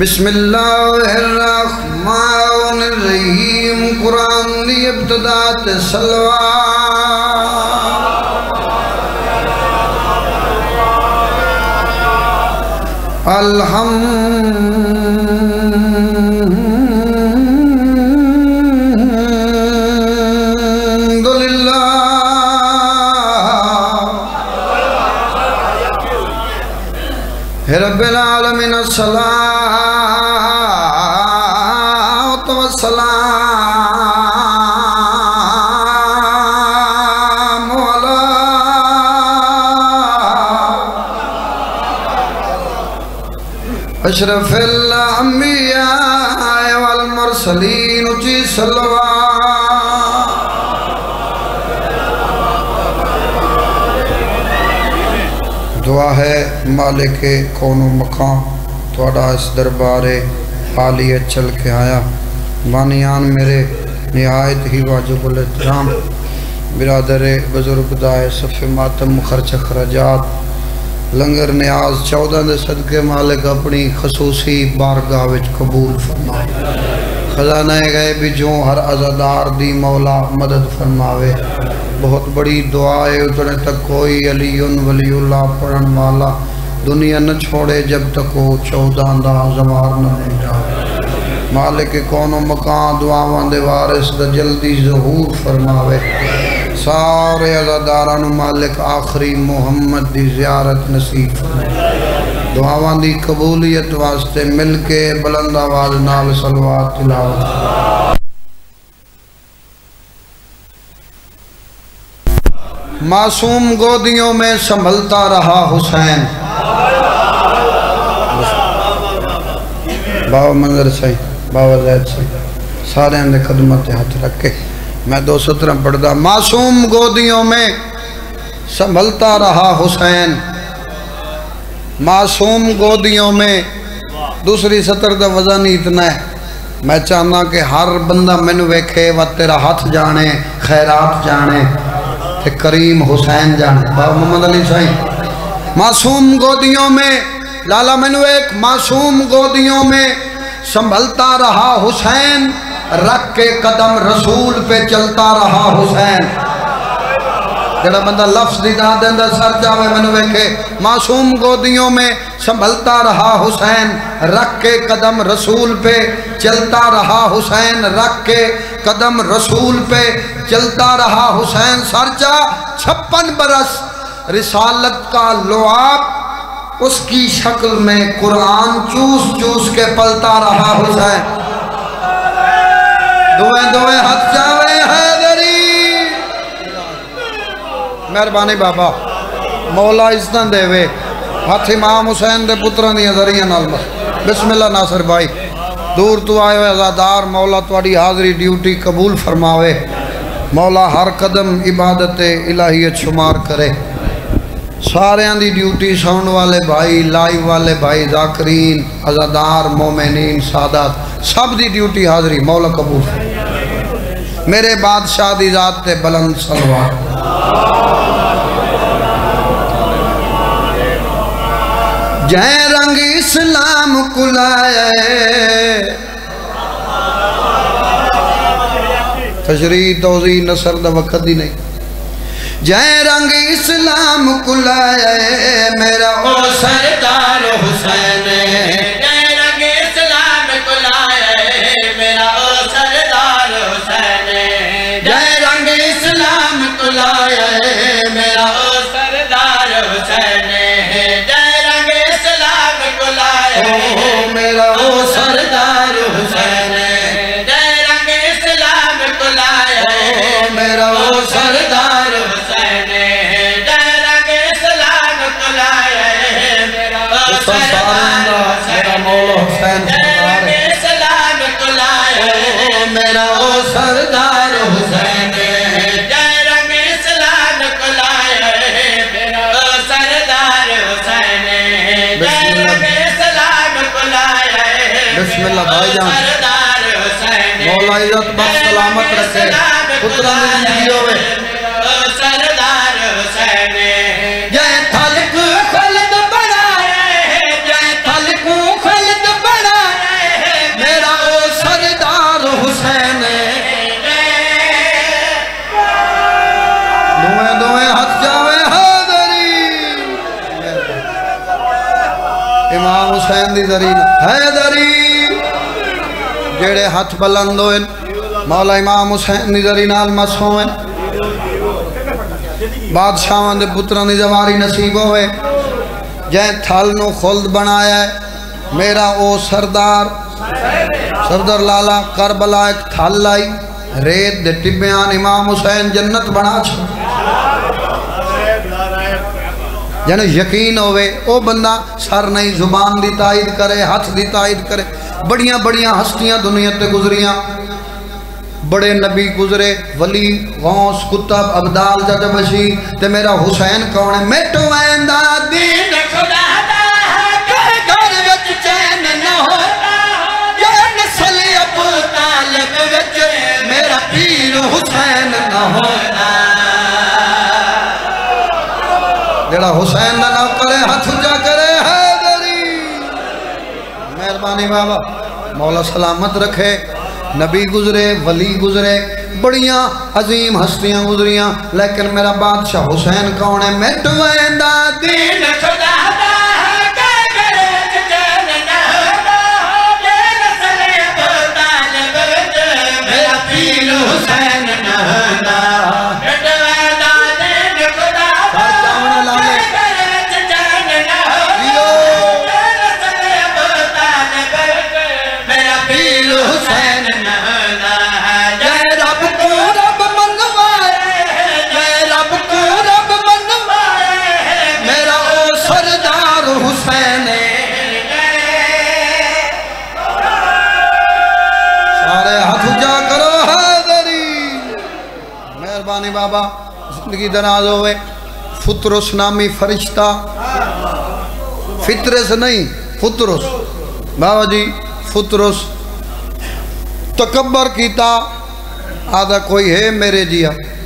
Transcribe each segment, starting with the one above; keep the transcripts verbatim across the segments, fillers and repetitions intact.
بسم اللہ الرحمن الرحیم قرآن دی ابتدا تے صلوات الحمدللہ رب العالمین الصلاۃ والسلام علی اشرف الانبیاء والمرسلین اچھی صلوات دعا ہے مالک کون و مکان تھوڑا اس دربار حالیہ چل کے آیا بانیان میرے نہایت ہی واجب الاحترام برادر بزرگ دائے صف ماتم خرچ خرجات لنگر نیاز چودہ دے صدقے مالک اپنی خصوصی بارگاہ وچ قبول فرما خزانہ گئے بھی جو ہر عزادار دی مولا مدد فرماوے بہت بڑی دعا ہے اتنے تک کوئی علی ولی اللہ پڑھن والا دنیا نہ چھوڑے جب تک وہ چودہ دا زوار نہ بن جائے مالک کون و مکان دعاواں دے وارث دا جلدی ظہور فرماوے سارے عزاداران مالک آخری محمد دی زیارت نصیب فرماوے دعاواں دی قبولیت واسطے مل کے بلند آواز نال صلوات تلاوت معصوم گودیوں میں سنبھلتا رہا حسین بابا منظر صحیح بابا زید صحیح سارے اندھے قدمت ہاتھ رکھے میں دو سترہ پڑھدا معصوم گودیوں میں سنبھلتا رہا حسین معصوم گودیوں میں دوسری سطر دا وزن اتنا ہے میں چاہنا کہ ہر بندہ میں ویکھے و تیرا ہاتھ جانے خیرات جانے کہ کریم حسین جانے بابا محمد علی صحیح معصوم گودیوں میں لالا منو ایک معصوم گودیوں میں سنبھلتا رہا حسین رکھ کے قدم رسول پہ چلتا رہا حسین جڑا بندہ لفظ دی دا دیندہ سر جاوے منو ویکھے معصوم گودیوں میں سنبھلتا رہا حسین رکھ کے قدم رسول پہ چلتا رہا حسین رکھ کے قدم رسول پہ چلتا رہا حسین سرچا چھپن برس رسالت کا لعاب اس کی شکل میں قرآن چوس چوس کے پلتا رہا حسین دوئے دوئے ہاتھ جاوے حیدری مہربانی بابا مولا عزتاں دے وے ہاتھ امام حسین دے پتران دیا ذریعہ نالمہ بسم اللہ ناصر بھائی دور تو آئے ہوئے عزادار مولا توڑی حاضری ڈیوٹی قبول فرماوے مولا ہر قدم عبادت الہیت شمار کرے سارے دی ڈیوٹی ساؤنڈ والے بھائی لائیو والے بھائی ذاکرین عزادار مومنین سادات سب دی ڈیوٹی حاضری مولا قبول میرے بادشاہ دی ذات تے بلند صلوات جائے رنگ اسلام کلائے تشریح توضیح نصر دا وقت دی نہیں جائے رنگ اسلام کلائے میرا او سردار حسین جائے رنگ اسلام کلائے میرا او سردار حسین جائے رنگ اسلام کلائے میرا او سردار حسین جائے رنگ اسلام کلائے میرا او سردار حسین جائے رنگ اسلام کلائے میرا او سردار حسین جائے رنگ اسلام کلائے میرا او سردار حسین جائے رنگ اسلام کلائے میرا او سردار حسین جائے رنگ اسلام کلائے میرا او سردار حسین جائے رنگ اسلام کلائے بسم اللہ بھائی جان مولا عزت بخش سلامت رکھے پترہ میں زندگی ہوئے سردار حسین جائے تھلک خلد بڑھائے جائے تھلک خلد بڑھائے حسین دی ذریعہ حیدری جڑے ہاتھ بلند ہوئے مولا امام حسین دی ذریعہ نال مس ہوئے بادشاہاں دے پتراں دی زواری نصیب ہوئے جائیں تھال نو خلد بنایا ہے میرا او سردار سردار لالا کربلا ایک تھال لائی ریت دے ٹبیان امام حسین جنت بنا چھو جنہوں یقین ہوئے او بندہ سر نہیں زبان دی تائید کرے ہاتھ دی تائید کرے بڑیاں بڑیاں ہستیاں دنیا تے گزریاں بڑے نبی گزرے ولی غوث کتب عبدال جد بشی تے میرا حسین کون ہے میٹو ایندہ دین خدا دا کہ گھر وچ چین نہ ہو یا نسل ابو طالب وچ میرا پیر حسین نہ ہو جڑا حسین نہ نہ کرے ہاتھ جا کرے حیدری مہربانی بابا مولا سلامت رکھے نبی گزرے ولی گزرے بڑیاں عظیم ہستیاں گزریاں لیکن میرا بادشاہ حسین کون ہے میٹو ایندہ دین خدا دا کہ گھر وچ چین نہ ہو یا نسل ابو طالب وچ میرا پیر حسین نہ ہو بابا زندگی دراز ہوئے فطرس نامی فرشتہ فطرس نہیں فطرس بابا جی فطرس تکبر کیتا آدھا کوئی ہے میرے جیا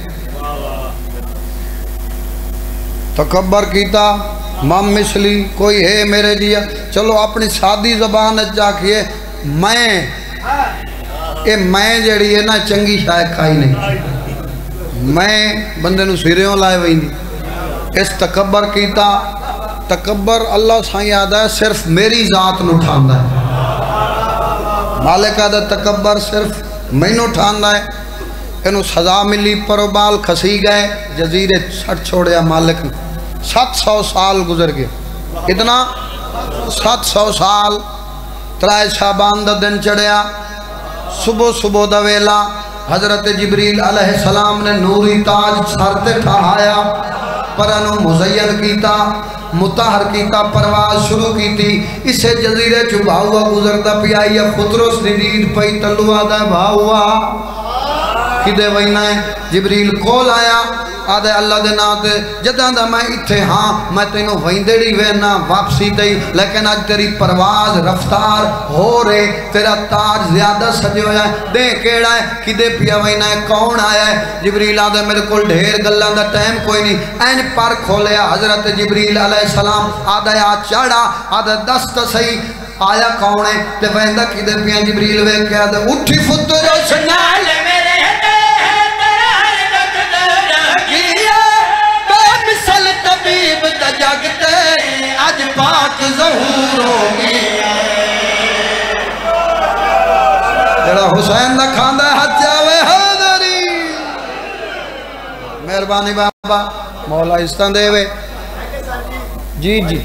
تکبر کیتا مام مثلی کوئی ہے میرے جیا چلو اپنی سادی زبان جا کیے میں اے میں جڑی ہے نا چنگی شاید کھائی نہیں میں بندے نو سیریوں لائے ہوئی نہیں اس تکبر کیتا تکبر اللہ سائیں آدھا ہے صرف میری ذات نو ٹھاندہ ہے مالک آدھا تکبر صرف میں نو ٹھاندہ ہے انہوں سزا ملی پروبال کھسی گئے جزیرے سٹ چھوڑیا مالک نے سات سو سال گزر گئے اتنا سات سو سال ترائے شابان دا دن چڑھیا صبح صبح دا ویلا حضرت جبریل علیہ السلام نے نوری تاج سرتے ٹھایا پرانو مزین کیتا متحر کیتا پرواز شروع کیتی اسے جزیرے چھپا ہوا گزرتا پی آئی فطرس ندید پئی تلوہ دا بھاؤا کدے وینا ہے جبریل کول آیا آدھے اللہ دے ناتے جدان دا میں اتھے ہاں میں تینوں ویندڑی وینا واپسی دئی لیکن آج تیری پرواز رفتار ہو رہے تیرا تاج زیادہ سجے ہویا ہے دے کیڑا ہے کدے پیا وینا ہے کون آیا ہے جبریل آدھے میرے کل ڈھیر گلان دا ٹائم کوئی نہیں این پر کھولیا حضرت جبریل علیہ السلام آدھے آ چاڑا آدھے دست صحیح آیا کون ہے تے ویندہ کدے پیا جبریل وے کے آدھے اٹھی فطرس نال میرے طبیب دا جگتے آج پاک ظہور ہوگی جڑا حسین دا کھاندہ ہے ہاتھ جاوے حیدری مہربانی بابا مولا استان دے وے جی جی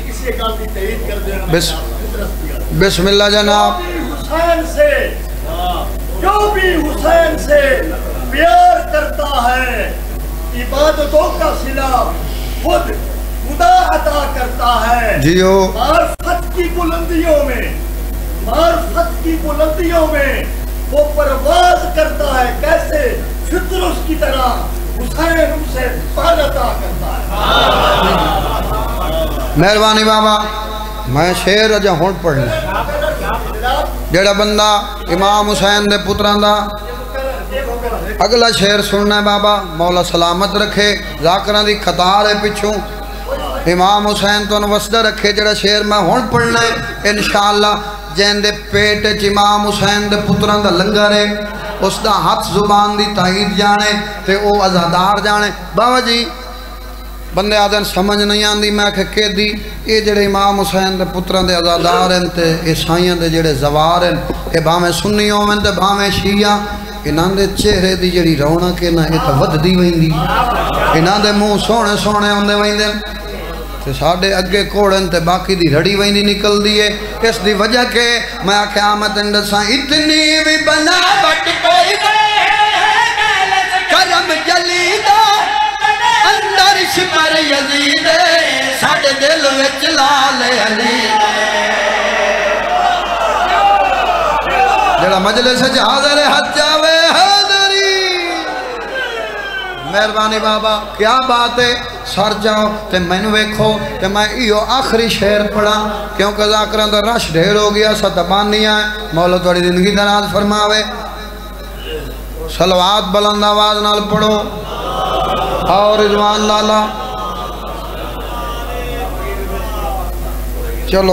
بسم اللہ جناب حسین سے جو بھی حسین سے پیار کرتا ہے عبادتوں کا صلہ خود خدا عطا کرتا ہے جیو معرفت کی بلندیوں میں معرفت کی بلندیوں میں وہ پرواز کرتا ہے کیسے فطرس کی طرح حسین اسے پال عطا کرتا ہے مہربانی بابا میں شیر اجا ہون پڑھنا جڑا بندہ امام حسین دے پتران دا اگلا شیر سننا ہے بابا مولا سلامت رکھے ذاکران دی خطار ہے پچھوں امام حسین تو انوسدہ رکھے جڑا شیر میں ہون پڑھنا ہے انشاءاللہ جین دے پیٹ چ امام حسین دے پتران دا لنگر ہے اس دا ہاتھ زبان دی تائید جانے تے او ازادار جانے بابا جی بندے آدھن سمجھ نہیں آندی میں کہ کہ دی یہ جڑے امام حسین دے پتران دے ازادار ہیں تے عیسائیاں دے جڑے زوار ہیں یہ بھاویں سنی ہوویں تے بھاویں شیعہ انہاں دے چہرے دی جڑی رونق ہے نا یہ تے ودھدی ویندی انہاں دے منہ سونے سونے ہوندے ویندے تے ساڈے اگے کوڑن تے باقی دی رڑی ویندی نکل دی ہے اس دی وجہ کہ میں آکھیا میں تینوں دساں اتنی وی بناوٹ کوئی کرم جلیدہ اندر شمر یزید ساڑھے دل وچ لال علی جڑا مجلس سے حاضر حج جاوے حاضری مہربانی بابا کیا بات ہے سر جاؤ تے میں نے ویکھو تے میں ایو آخری شعر پڑھا کیونکہ ذاکران دا رش ڈھیر ہو گیا ستبانی آئے مولا توڑی زندگی دراز فرماوے صلوات بلند آواز نال پڑھو اور رضوان لالا چلو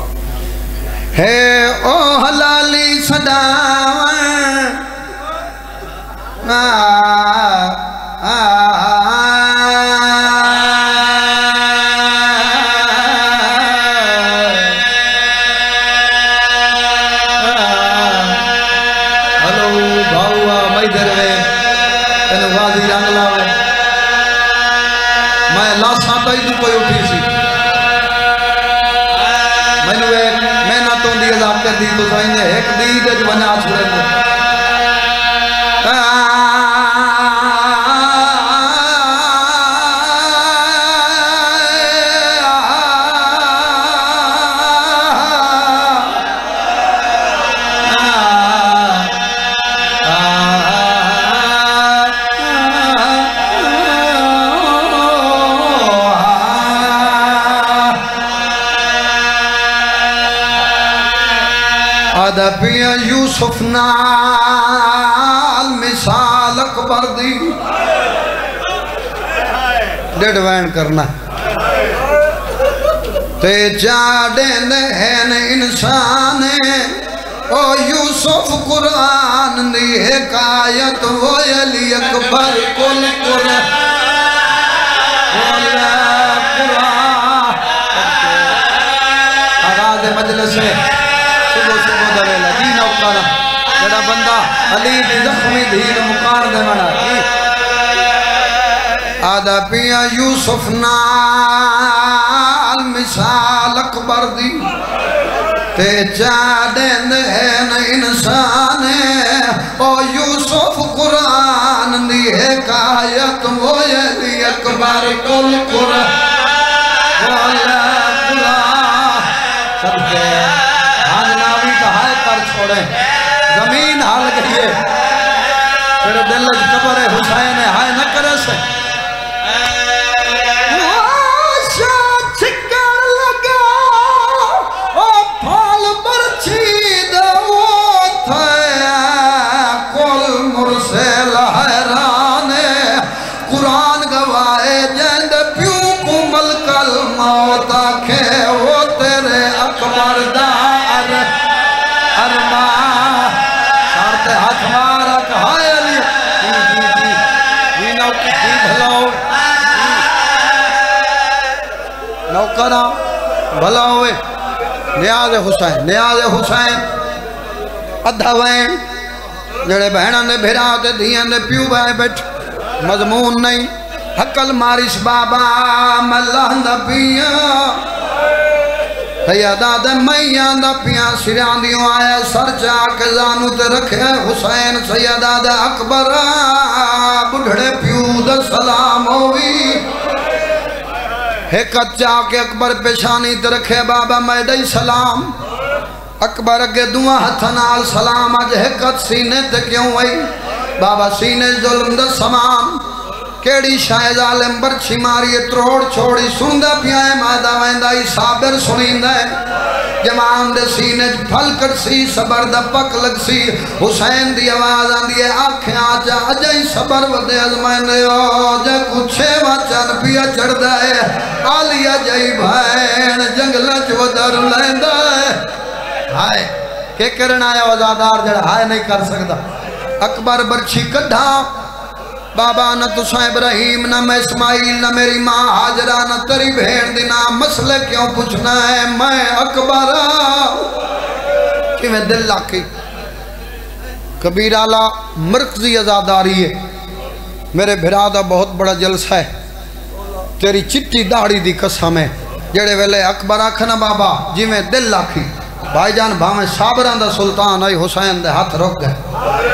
ہے او حلالی صداویں ہلو بھاؤا میدر ہے تینو غازی رنگ لاوے میں لاسا تائی دو کوئی اٹھی سی میں نے ایک محنتوں دی عذاب کر دی تو سائنے ایک دی دے جو بنا چھوڑے دے پیا یوسف نال مثال اکبر دی ڈیڑھ وین کرنا تے جاڑین ہیں انسان او یوسف قرآن دی حکایت وہ علی اکبر کل قرآن آغاز مجلس ہے صبح صبح دویلہ جی نوکارا جڑا بندہ علی دی زخمی دھیر مکار دے منا آدھا پیا یوسف نال مثال اکبر دی تے چاڑین ہے انسان او یوسف قرآن دی حکایت وہ علی اکبر کل قرآن صدقے حاضناوی کا ہائے کر چھوڑے زمین حال گئی ہے پھر دل قبر حسین ہائے نہ کرے سے نوکرہ بھلا ہوئے نیاز حسین نیاز حسین ادھا وین جڑے بہنہ نے بھیرا تے دھیاں نے پیو بائے بیٹھ مضمون نہیں حقل مارش بابا ملہ دا پیاں سیدہ دے میاں دا پیاں سریان دیوں آئے سر چاک زانو تے رکھے حسین سیدہ دے اکبر بڑھڑے پیو دا سلام ہوئی ایک اچھا کے اکبر پیشانی تے رکھے بابا میدہی سلام اکبر اگے دعا ہتھنال سلام آج حقت سینے تے کیوں ہوئی بابا سینے ظلم دا سمان کیڑی شاید عالم برچی ماری تروڑ چھوڑی سندہ پیائے مادہ ویندائی صابر سنیندہ ہے جمان دے سینے پھل کر سی صبر دا پک لگ سی حسین دی آواز آن دیئے آنکھیں آجا اجائی صبر ودے ازمائن دے جے کچھے وچن پیا چڑھ دائے آلی اجائی بھائن جنگلچ ودر لیندہ ہے ہائے کہ کرنا آیا وزادار جڑا ہائے نہیں کر سکتا اکبر برچی کڈھا بابا نہ تساں ابراہیم نہ میں اسماعیل نہ میری ماں حاجرہ نہ تیری بہن دی نہ مسئلے کیوں پوچھنا ہے میں اکبر کہ میں دل لاکی کبیر آلہ مرکزی ازاداری ہے میرے بھرادہ بہت بڑا جلسہ ہے تیری چٹی داڑی دی قسم ہے جڑے ویلے اکبر آکھنا بابا جی میں دل لاکی بھائی جان بھامیں صابران دا سلطان آئی حسین دے ہاتھ روک گئے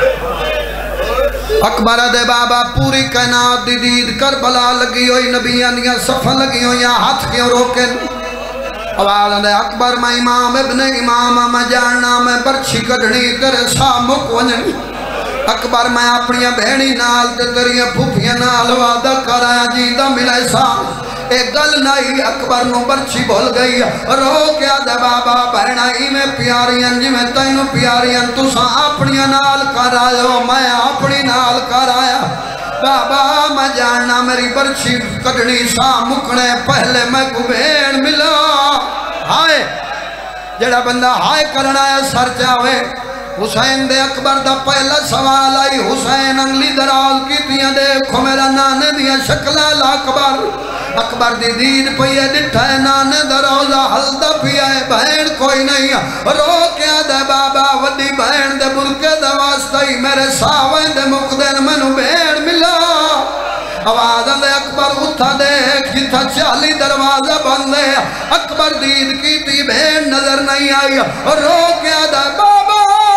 اکبر دے بابا پوری کائنات دی دید کربلا لگی ہوئی نبیان دیا صفحہ لگی ہوئی ہاتھ کیوں روکن آواز دے اکبر میں امام ابن امام میں جاننا میں برچھی کڑھنی تیرے سامک ونجنی اکبر میں اپنی بہنی نال تے تیری پھوپھیاں نال وعدہ کرایا جیندہ ملے سام ایک گل نہیں اکبر نو برچی بھول گئی رو کیا دے بابا بہنہ ہی میں پیاریاں جی میں تینو پیاریاں تو سا اپنی نال کرایا میں اپنی نال کرایا بابا میں جاننا میری برچی کڑنی سا مکنے پہلے میں کو بہن ملا ہائے جڑا بندہ ہائے کرنا ہے سر جاوے حسین دے اکبر دا پہلا سوال آئی حسین انگلی دراز کی دیا دیکھو میرا نانے دیا شکلہ اکبر اکبر دی دید پہیے ڈٹھا ہے نانے دروزہ حلدہ پیا ہے بہن کوئی نہیں رو کیا دے بابا ودی بہن دے برکے دے واسطہی میرے ساویں دے مقدن منو بہن ملا آواز دے اکبر اتھا دیکھ جتھا چالی دروازہ بندے اکبر دید کی تی بہن نظر نہیں آئی رو کیا دے بابا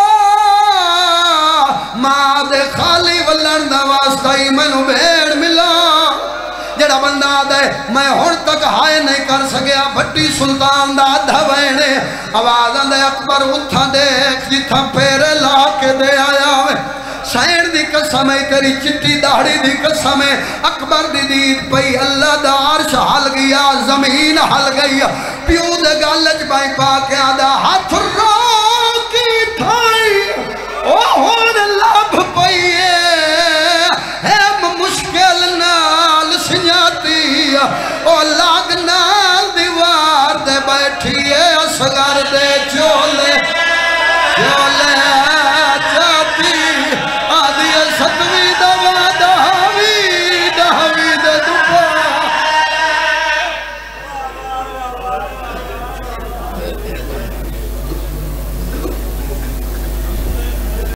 ماں دے خالی ولن دا واسطہی منو بہن ملا جڑا بندہ دے میں ہون تک ہائے نہیں کر سکیا بھٹی سلطان دا دھوینے آواز دے اکبر اتھا دیکھ جتھا پیرے لا کے دے آیا میں سین دی قسم ہے تیری چٹی داڑی دی قسم ہے اکبر دی دید پئی اللہ دا عرش ہل گیا زمین ہل گئی پیو دے گالج بائی پا کے آدھا ہاتھ رو